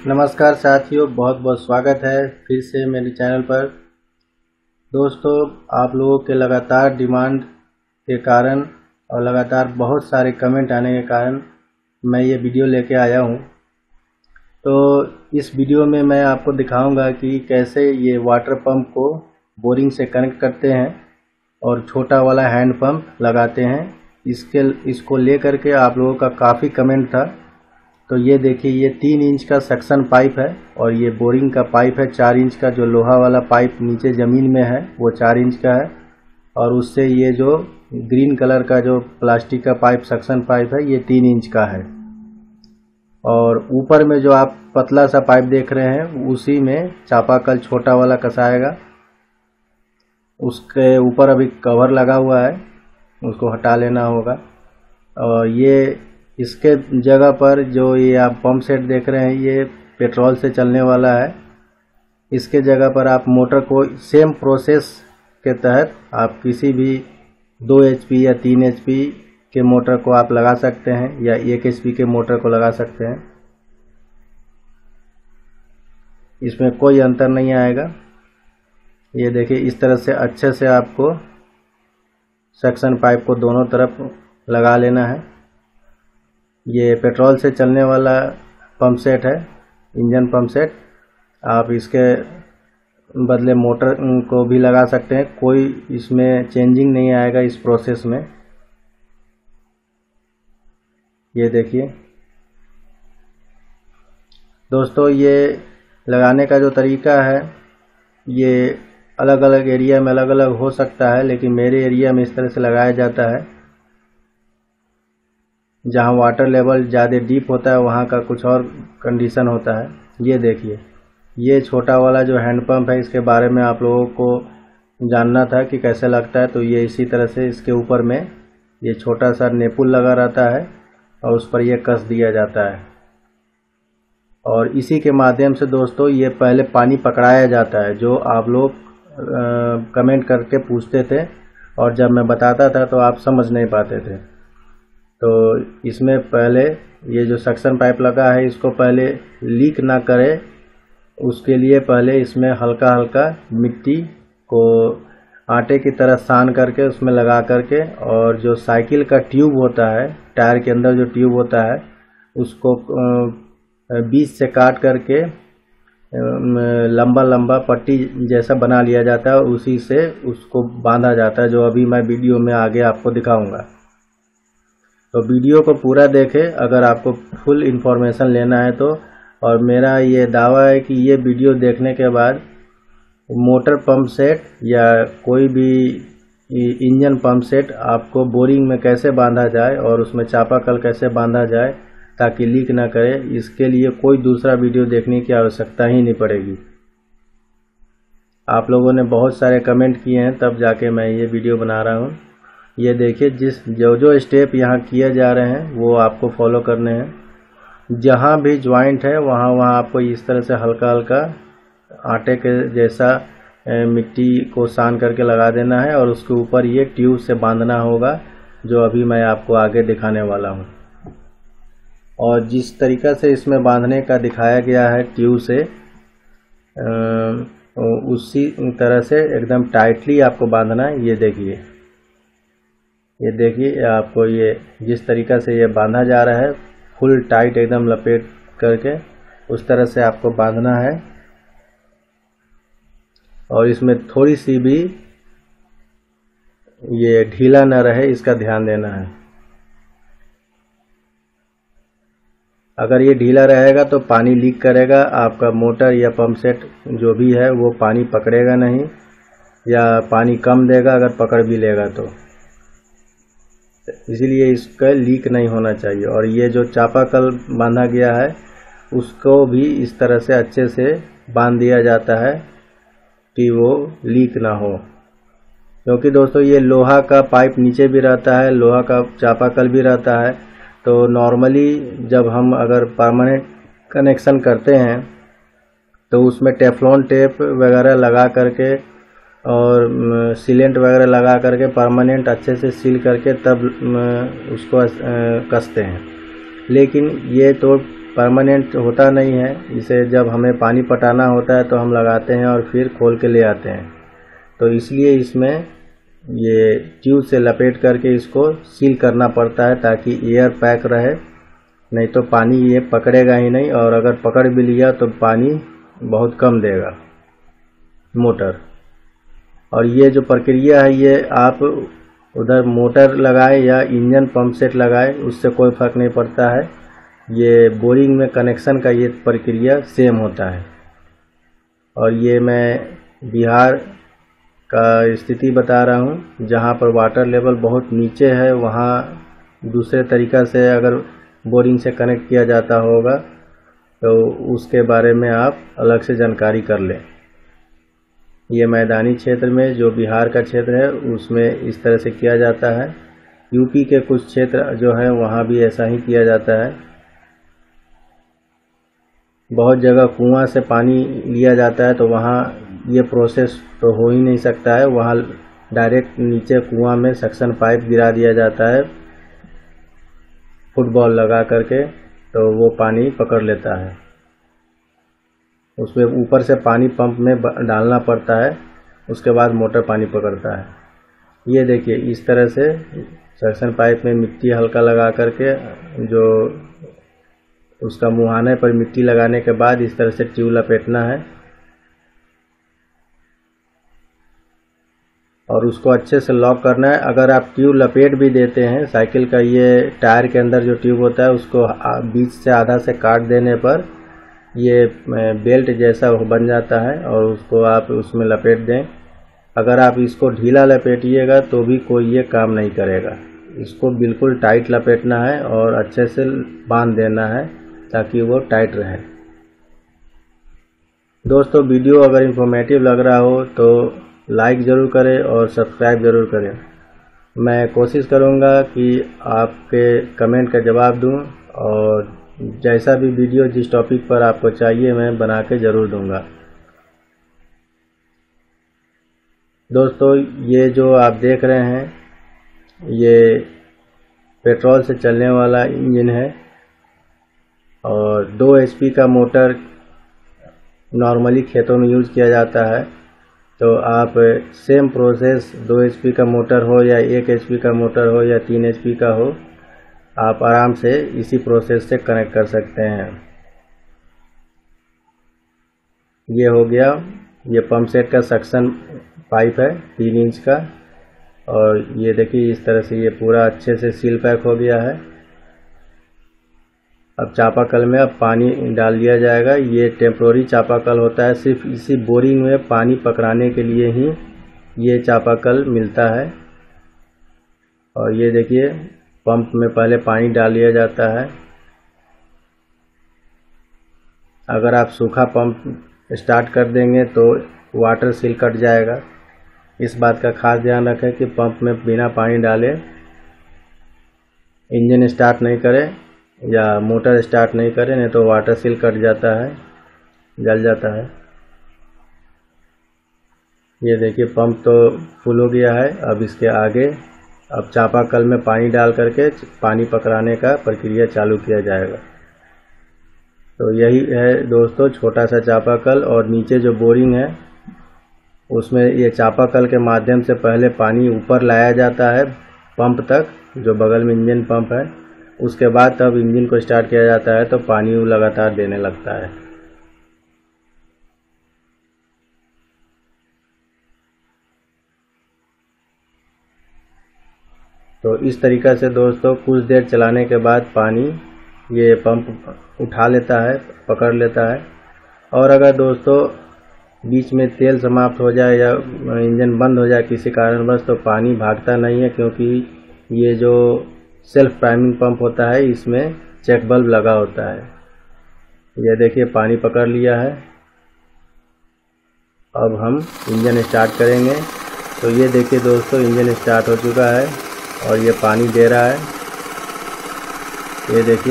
नमस्कार साथियों, बहुत बहुत स्वागत है फिर से मेरे चैनल पर। दोस्तों, आप लोगों के लगातार डिमांड के कारण और लगातार बहुत सारे कमेंट आने के कारण मैं ये वीडियो लेके आया हूँ। तो इस वीडियो में मैं आपको दिखाऊंगा कि कैसे ये वाटर पंप को बोरिंग से कनेक्ट करते हैं और छोटा वाला हैंड पंप लगाते हैं। इसको लेकर के आप लोगों का काफ़ी कमेंट था। तो ये देखिए, ये 3 इंच का सक्शन पाइप है और ये बोरिंग का पाइप है 4 इंच का। जो लोहा वाला पाइप नीचे ज़मीन में है वो 4 इंच का है, और उससे ये जो ग्रीन कलर का जो प्लास्टिक का पाइप सक्शन पाइप है ये 3 इंच का है। और ऊपर में जो आप पतला सा पाइप देख रहे हैं उसी में चापाकल छोटा वाला कसाएगा। उसके ऊपर अभी कवर लगा हुआ है, उसको हटा लेना होगा। और ये इसके जगह पर जो ये आप पंप सेट देख रहे हैं ये पेट्रोल से चलने वाला है। इसके जगह पर आप मोटर को सेम प्रोसेस के तहत आप किसी भी 2 HP या 3 HP के मोटर को आप लगा सकते हैं या 1 HP के मोटर को लगा सकते हैं। इसमें कोई अंतर नहीं आएगा। ये देखिए, इस तरह से अच्छे से आपको सक्शन पाइप को दोनों तरफ लगा लेना है। ये पेट्रोल से चलने वाला पंप सेट है, इंजन पंप सेट। आप इसके बदले मोटर को भी लगा सकते हैं, कोई इसमें चेंजिंग नहीं आएगा इस प्रोसेस में। ये देखिए दोस्तों, ये लगाने का जो तरीका है ये अलग अलग एरिया में अलग अलग हो सकता है, लेकिन मेरे एरिया में इस तरह से लगाया जाता है। जहाँ वाटर लेवल ज़्यादा डीप होता है वहाँ का कुछ और कंडीशन होता है। ये देखिए, ये छोटा वाला जो हैंड पंप है इसके बारे में आप लोगों को जानना था कि कैसे लगता है। तो ये इसी तरह से इसके ऊपर में ये छोटा सा नेपुल लगा रहता है और उस पर ये कस दिया जाता है। और इसी के माध्यम से दोस्तों ये पहले पानी पकड़ाया जाता है, जो आप लोग कमेंट करके पूछते थे और जब मैं बताता था तो आप समझ नहीं पाते थे। तो इसमें पहले ये जो सक्शन पाइप लगा है इसको पहले लीक ना करे, उसके लिए पहले इसमें हल्का हल्का मिट्टी को आटे की तरह सान करके उसमें लगा करके, और जो साइकिल का ट्यूब होता है, टायर के अंदर जो ट्यूब होता है उसको बीच से काट करके लंबा लंबा पट्टी जैसा बना लिया जाता है और उसी से उसको बांधा जाता है, जो अभी मैं वीडियो में आगे आपको दिखाऊंगा। तो वीडियो को पूरा देखें अगर आपको फुल इन्फॉर्मेशन लेना है तो। और मेरा ये दावा है कि ये वीडियो देखने के बाद मोटर पंप सेट या कोई भी इंजन पंप सेट आपको बोरिंग में कैसे बांधा जाए और उसमें चापाकल कैसे बांधा जाए ताकि लीक ना करे, इसके लिए कोई दूसरा वीडियो देखने की आवश्यकता ही नहीं पड़ेगी। आप लोगों ने बहुत सारे कमेंट किए हैं तब जाके मैं ये वीडियो बना रहा हूँ। ये देखिए, जो स्टेप यहाँ किए जा रहे हैं वो आपको फॉलो करने हैं। जहाँ भी ज्वाइंट है वहाँ आपको इस तरह से हल्का हल्का आटे के जैसा मिट्टी को सान करके लगा देना है और उसके ऊपर ये ट्यूब से बांधना होगा, जो अभी मैं आपको आगे दिखाने वाला हूँ। और जिस तरीक़ा से इसमें बांधने का दिखाया गया है ट्यूब से, उसी तरह से एकदम टाइटली आपको बांधना है। ये देखिए आपको ये जिस तरीक़ा से ये बांधा जा रहा है, फुल टाइट एकदम लपेट करके उस तरह से आपको बांधना है। और इसमें थोड़ी सी भी ये ढीला न रहे, इसका ध्यान देना है। अगर ये ढीला रहेगा तो पानी लीक करेगा, आपका मोटर या पंप सेट जो भी है वो पानी पकड़ेगा नहीं, या पानी कम देगा अगर पकड़ भी लेगा तो। इसीलिए इसका लीक नहीं होना चाहिए। और ये जो चापाकल बांधा गया है उसको भी इस तरह से अच्छे से बांध दिया जाता है कि वो लीक ना हो, क्योंकि दोस्तों ये लोहा का पाइप नीचे भी रहता है, लोहा का चापाकल भी रहता है। तो नॉर्मली जब हम अगर परमानेंट कनेक्शन करते हैं तो उसमें टेफ्लॉन टेप वगैरह लगा करके और सीलेंट वगैरह लगा करके परमानेंट अच्छे से सील करके तब उसको कसते हैं। लेकिन ये तो परमानेंट होता नहीं है। इसे जब हमें पानी पटाना होता है तो हम लगाते हैं और फिर खोल के ले आते हैं। तो इसलिए इसमें ये ट्यूब से लपेट करके इसको सील करना पड़ता है ताकि एयर पैक रहे, नहीं तो पानी ये पकड़ेगा ही नहीं, और अगर पकड़ भी लिया तो पानी बहुत कम देगा मोटर। और ये जो प्रक्रिया है ये आप उधर मोटर लगाए या इंजन पंप सेट लगाए उससे कोई फर्क नहीं पड़ता है। ये बोरिंग में कनेक्शन का ये प्रक्रिया सेम होता है। और ये मैं बिहार का स्थिति बता रहा हूँ, जहाँ पर वाटर लेवल बहुत नीचे है वहाँ दूसरे तरीक़ा से अगर बोरिंग से कनेक्ट किया जाता होगा तो उसके बारे में आप अलग से जानकारी कर लें। ये मैदानी क्षेत्र में जो बिहार का क्षेत्र है उसमें इस तरह से किया जाता है। यूपी के कुछ क्षेत्र जो है वहाँ भी ऐसा ही किया जाता है। बहुत जगह कुआं से पानी लिया जाता है तो वहाँ ये प्रोसेस तो हो ही नहीं सकता है, वहाँ डायरेक्ट नीचे कुआं में सक्शन पाइप गिरा दिया जाता है फुटबॉल लगा करके, तो वो पानी पकड़ लेता है। उसमें ऊपर से पानी पंप में डालना पड़ता है, उसके बाद मोटर पानी पकड़ता है। ये देखिए इस तरह से सक्शन पाइप में मिट्टी हल्का लगा करके, जो उसका मुहाने पर मिट्टी लगाने के बाद इस तरह से ट्यूब लपेटना है और उसको अच्छे से लॉक करना है। अगर आप ट्यूब लपेट भी देते हैं, साइकिल का ये टायर के अंदर जो ट्यूब होता है उसको बीच से आधा से काट देने पर ये बेल्ट जैसा बन जाता है और उसको आप उसमें लपेट दें। अगर आप इसको ढीला लपेटिएगा तो भी कोई ये काम नहीं करेगा। इसको बिल्कुल टाइट लपेटना है और अच्छे से बांध देना है ताकि वो टाइट रहे। दोस्तों वीडियो अगर इंफॉर्मेटिव लग रहा हो तो लाइक ज़रूर करें और सब्सक्राइब ज़रूर करें। मैं कोशिश करूँगा कि आपके कमेंट का जवाब दूँ और जैसा भी वीडियो जिस टॉपिक पर आपको चाहिए मैं बना के ज़रूर दूँगा। दोस्तों ये जो आप देख रहे हैं ये पेट्रोल से चलने वाला इंजन है और 2 HP का मोटर नॉर्मली खेतों में यूज़ किया जाता है। तो आप सेम प्रोसेस 2 HP का मोटर हो या 1 HP का मोटर हो या 3 HP का हो, आप आराम से इसी प्रोसेस से कनेक्ट कर सकते हैं। ये हो गया, ये पंप सेट का सक्शन पाइप है 3 इंच का, और ये देखिए इस तरह से ये पूरा अच्छे से सील पैक हो गया है। अब चापाकल में अब पानी डाल दिया जाएगा। ये टेम्प्रोरी चापाकल होता है, सिर्फ इसी बोरिंग में पानी पकड़ाने के लिए ही ये चापाकल मिलता है। और ये देखिए पंप में पहले पानी डाल दिया जाता है। अगर आप सूखा पंप स्टार्ट कर देंगे तो वाटर सील कट जाएगा। इस बात का खास ध्यान रखें कि पंप में बिना पानी डाले इंजन स्टार्ट नहीं करें या मोटर स्टार्ट नहीं करें, नहीं तो वाटर सील कट जाता है, जल जाता है। ये देखिए पंप तो फुल हो गया है। अब इसके आगे अब चापाकल में पानी डाल करके पानी पकड़ाने का प्रक्रिया चालू किया जाएगा। तो यही है दोस्तों छोटा सा चापाकल, और नीचे जो बोरिंग है उसमें ये चापाकल के माध्यम से पहले पानी ऊपर लाया जाता है पंप तक, जो बगल में इंजन पंप है। उसके बाद तब इंजन को स्टार्ट किया जाता है तो पानी लगातार देने लगता है। तो इस तरीक़ा से दोस्तों कुछ देर चलाने के बाद पानी ये पंप उठा लेता है, पकड़ लेता है। और अगर दोस्तों बीच में तेल समाप्त हो जाए या इंजन बंद हो जाए किसी कारणवश तो पानी भागता नहीं है, क्योंकि ये जो सेल्फ प्राइमिंग पंप होता है इसमें चेक बल्ब लगा होता है। ये देखिए पानी पकड़ लिया है। अब हम इंजन स्टार्ट करेंगे। तो ये देखिए दोस्तों इंजन स्टार्ट हो चुका है और ये पानी दे रहा है, ये देखिए।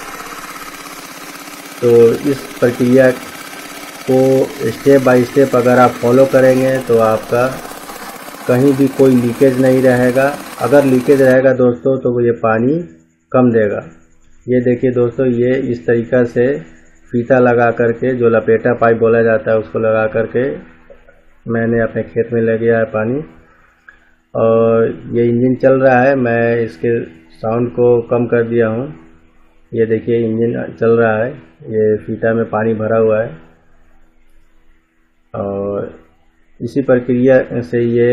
तो इस प्रक्रिया को स्टेप बाय स्टेप अगर आप फॉलो करेंगे तो आपका कहीं भी कोई लीकेज नहीं रहेगा। अगर लीकेज रहेगा दोस्तों तो ये पानी कम देगा। ये देखिए दोस्तों, ये इस तरीक़ा से फीता लगा करके, जो लपेटा पाइप बोला जाता है, उसको लगा करके मैंने अपने खेत में ले गया है पानी। और ये इंजन चल रहा है, मैं इसके साउंड को कम कर दिया हूँ। ये देखिए इंजन चल रहा है, ये फीता में पानी भरा हुआ है। और इसी प्रक्रिया से ये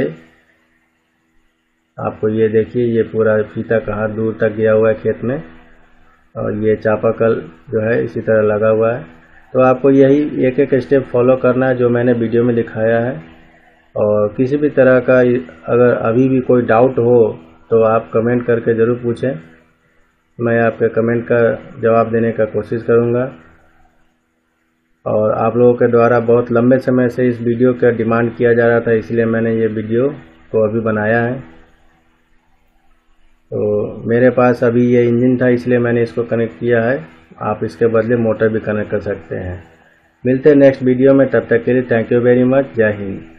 आपको ये देखिए, ये पूरा फीता कहाँ दूर तक गया हुआ है खेत में, और ये चापाकल जो है इसी तरह लगा हुआ है। तो आपको यही एक एक स्टेप फॉलो करना है जो मैंने वीडियो में दिखाया है। और किसी भी तरह का अगर अभी भी कोई डाउट हो तो आप कमेंट करके ज़रूर पूछें, मैं आपके कमेंट का जवाब देने का कोशिश करूँगा। और आप लोगों के द्वारा बहुत लंबे समय से इस वीडियो का डिमांड किया जा रहा था, इसलिए मैंने ये वीडियो को अभी बनाया है। तो मेरे पास अभी ये इंजन था, इसलिए मैंने इसको कनेक्ट किया है। आप इसके बदले मोटर भी कनेक्ट कर सकते हैं। मिलते हैं नेक्स्ट वीडियो में, तब तक के लिए थैंक यू वेरी मच। जय हिंद।